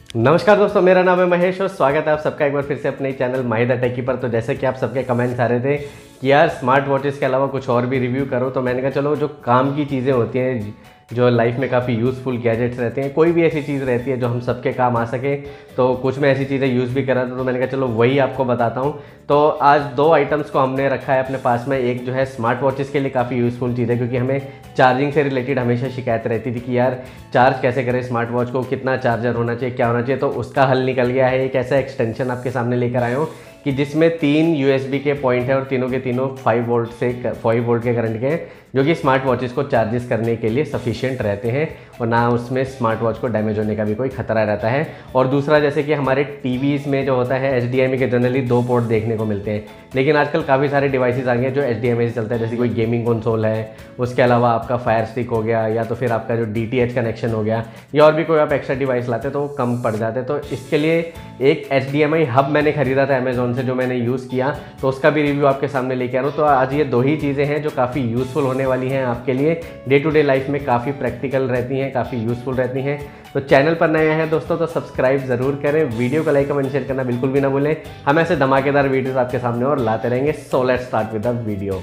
नमस्कार दोस्तों, मेरा नाम है महेश और स्वागत है आप सबका एक बार फिर से अपने चैनल माही द टेकी पर। तो जैसे कि आप सबके कमेंट्स आ रहे थे कि यार स्मार्ट वॉचेस के अलावा कुछ और भी रिव्यू करो, तो मैंने कहा चलो जो काम की चीज़ें होती हैं, जो लाइफ में काफ़ी यूज़फुल गैजेट्स रहते हैं, कोई भी ऐसी चीज़ रहती है जो हम सबके काम आ सके, तो कुछ मैं ऐसी चीज़ें यूज़ भी कर रहा था, तो मैंने कहा चलो वही आपको बताता हूँ। तो आज दो आइटम्स को हमने रखा है अपने पास में। एक जो है स्मार्ट वॉचेस के लिए काफ़ी यूज़फुल चीज़ है, क्योंकि हमें चार्जिंग से रिलेटेड हमेशा शिकायत रहती थी कि यार चार्ज कैसे करें स्मार्ट वॉच को, कितना चार्जर होना चाहिए, क्या होना चाहिए। तो उसका हल निकल गया है। एक ऐसा एक्सटेंशन आपके सामने लेकर आया हूँ कि जिसमें 3 USB के पॉइंट है और तीनों के तीनों 5 वोल्ट के करंट के हैं, जो कि स्मार्ट वॉचेस को चार्जेस करने के लिए सफिशिएंट रहते हैं और ना उसमें स्मार्ट वॉच को डैमेज होने का भी कोई खतरा रहता है। और दूसरा, जैसे कि हमारे टीवीज़ में जो होता है HDMI के जनरली 2 पोर्ट देखने को मिलते हैं, लेकिन आजकल काफ़ी सारे डिवाइसेस आ गए हैं जो HDMI से चलता है, जैसे कोई गेमिंग कंसोल है, उसके अलावा आपका फायर स्टिक हो गया, या तो फिर आपका जो DTH कनेक्शन हो गया, या और भी कोई आप एक्स्ट्रा डिवाइस लाते हैं तो वो कम पड़ जाते हैं। तो इसके लिए एक HDMI हब मैंने खरीदा था अमेजोन से, जो मैंने यूज़ किया, तो उसका भी रिव्यू आपके सामने लेके आ रहा हूँ। तो आज ये 2 ही चीज़ें हैं जो काफ़ी यूज़फुल होने वाली हैं आपके लिए, डे टू डे लाइफ में काफ़ी प्रैक्टिकल रहती हैं, काफ़ी यूज़फुल रहती हैं। तो चैनल पर नए हैं दोस्तों तो सब्सक्राइब ज़रूर करें, वीडियो को लाइक कमेंट शेयर करना बिल्कुल भी ना भूलें। हम ऐसे धमाकेदार वीडियोस आपके सामने और लाते रहेंगे। So let's start with the video.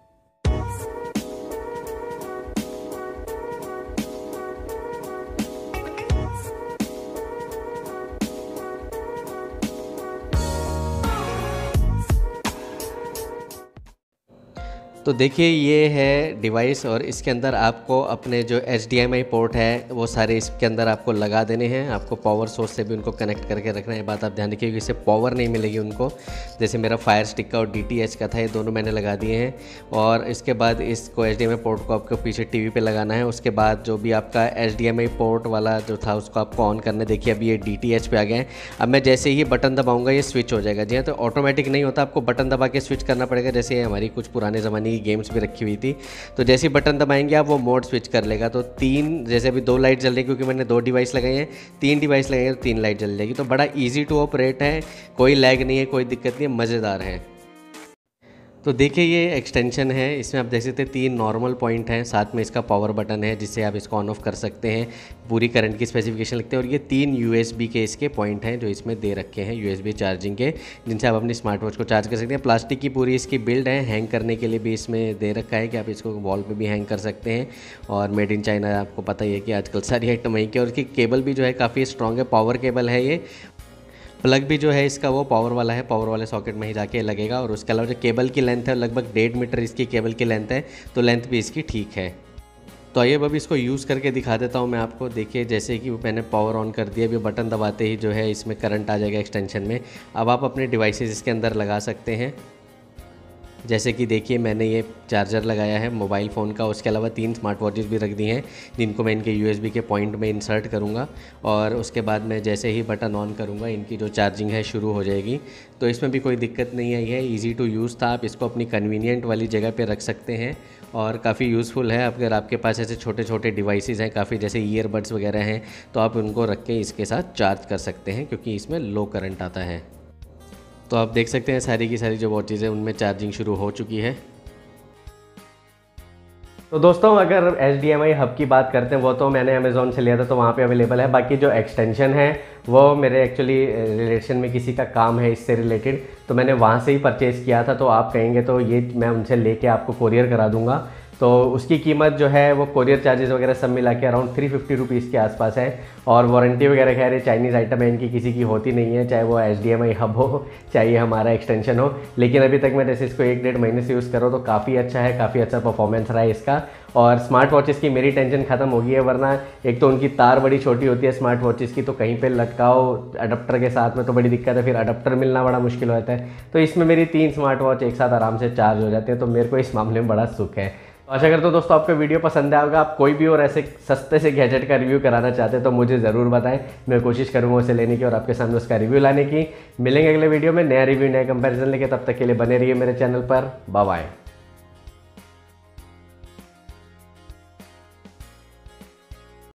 तो देखिए ये है डिवाइस और इसके अंदर आपको अपने जो HDMI पोर्ट है वो सारे इसके अंदर आपको लगा देने हैं। आपको पावर सोर्स से भी उनको कनेक्ट करके रखना है। बात आप ध्यान रखिए कि इससे पावर नहीं मिलेगी उनको। जैसे मेरा फायर स्टिक का और DTH का था, ये दोनों मैंने लगा दिए हैं। और इसके बाद इसको HDMI पोर्ट को आपको पीछे टीवी पे लगाना है। उसके बाद जो भी आपका HDMI पोर्ट वाला जो था उसको आपको ऑन करना है। देखिए अभी ये DTH पे आ गए हैं। अब मैं जैसे ही बटन दबाऊँगा ये स्विच हो जाएगा। जी हाँ, तो ऑटोमेटिक नहीं होता, आपको बटन दबा के स्विच करना पड़ेगा। जैसे हमारी कुछ पुराने ज़माने गेम्स भी रखी हुई थी, तो जैसे ही बटन दबाएंगे आप वो मोड स्विच कर लेगा। तो 3, जैसे अभी 2 लाइट जल रही है क्योंकि मैंने 2 डिवाइस लगाए हैं, 3 डिवाइस लगाएंगे तो 3 लाइट जल जाएगी। तो बड़ा इजी टू ऑपरेट है, कोई लैग नहीं है, कोई दिक्कत नहीं है, मज़ेदार है। तो देखिए ये एक्सटेंशन है, इसमें आप देख सकते हैं 3 नॉर्मल पॉइंट हैं, साथ में इसका पावर बटन है जिससे आप इसको ऑन ऑफ कर सकते हैं। पूरी करंट की स्पेसिफिकेशन लिखते हैं। और ये 3 USB के इसके पॉइंट हैं जो इसमें दे रखे हैं, USB चार्जिंग के, जिनसे आप अपनी स्मार्ट वॉच को चार्ज कर सकते हैं। प्लास्टिक की पूरी इसकी बिल्ड है, हैंग करने के लिए भी इसमें दे रखा है कि आप इसको वॉल पे भी हैंग कर सकते हैं। और मेड इन चाइना, आपको पता ही है कि आजकल सारी आइटम वहीं की। और इसकी केबल भी जो है काफ़ी स्ट्रॉन्ग है, पावर केबल है ये। प्लग भी जो है इसका वो पावर वाला है, पावर वाले सॉकेट में ही जाके लगेगा। और उसके अलावा जो केबल की लेंथ है लगभग 1.5 मीटर इसकी केबल की लेंथ है, तो लेंथ भी इसकी ठीक है। तो आइए अब इसको यूज़ करके दिखा देता हूँ मैं आपको। देखिए जैसे कि मैंने पावर ऑन कर दिया, अभी बटन दबाते ही जो है इसमें करंट आ जाएगा एक्सटेंशन में। अब आप अपने डिवाइसेस इसके अंदर लगा सकते हैं। जैसे कि देखिए मैंने ये चार्जर लगाया है मोबाइल फ़ोन का, उसके अलावा 3 स्मार्ट वॉचेस भी रख दी हैं जिनको मैं इनके USB के पॉइंट में इंसर्ट करूँगा। और उसके बाद मैं जैसे ही बटन ऑन करूँगा इनकी जो चार्जिंग है शुरू हो जाएगी। तो इसमें भी कोई दिक्कत नहीं आई है, ईज़ी टू यूज़ था। आप इसको अपनी कन्वीनियंट वाली जगह पे रख सकते हैं और काफ़ी यूज़फुल है। अगर आपके पास ऐसे छोटे छोटे डिवाइसेस हैं काफ़ी, जैसे ईयरबड्स वगैरह हैं, तो आप उनको रख के इसके साथ चार्ज कर सकते हैं क्योंकि इसमें लो करंट आता है। तो आप देख सकते हैं सारी की सारी जो वॉचेज़ हैं उनमें चार्जिंग शुरू हो चुकी है। तो दोस्तों अगर HDMI हब की बात करते हैं, वो तो मैंने अमेज़ॉन से लिया था, तो वहाँ पे अवेलेबल है। बाकी जो एक्सटेंशन है वो मेरे एक्चुअली रिलेशन में किसी का काम है इससे रिलेटेड, तो मैंने वहाँ से ही परचेज़ किया था। तो आप कहेंगे तो ये मैं उनसे लेके आपको कोरियर करा दूँगा। तो उसकी कीमत जो है वो कोरियर चार्जेस वगैरह सब मिला के अराउंड 350 रुपीज़ के आसपास है। और वारंटी वगैरह खैर ये चाइनीज़ आइटम है, इनकी किसी की होती नहीं है, चाहे वो HDMI हब हो चाहे हमारा एक्सटेंशन हो। लेकिन अभी तक मैं जैसे इसको 1-1.5 महीने से यूज़ कर रहा हूँ तो काफ़ी अच्छा है, काफ़ी अच्छा परफॉर्मेंस रहा है इसका। और स्मार्ट वॉचेस की मेरी टेंशन ख़त्म हो गई है, वरना एक तो उनकी तार बड़ी छोटी होती है स्मार्ट वॉचेस की, तो कहीं पे लटकाओ अडप्टर के साथ में तो बड़ी दिक्कत है, फिर अडप्टर मिलना बड़ा मुश्किल हो जाता है। तो इसमें मेरी 3 स्मार्ट वॉच एक साथ आराम से चार्ज हो जाते हैं, तो मेरे को इस मामले में बड़ा सुख है। तो आशा करता हूँ दोस्तों आपको वीडियो पसंद आया होगा। आप कोई भी और ऐसे सस्ते से गैजेट का रिव्यू कराना चाहते हैं तो मुझे ज़रूर बताएं, मैं कोशिश करूँगा उसे लेने की और आपके सामने उसका रिव्यू लाने की। मिलेंगे अगले वीडियो में नया रिव्यू नया कंपैरिजन लेके, तब तक के लिए बने रहिए मेरे चैनल पर। Bye bye.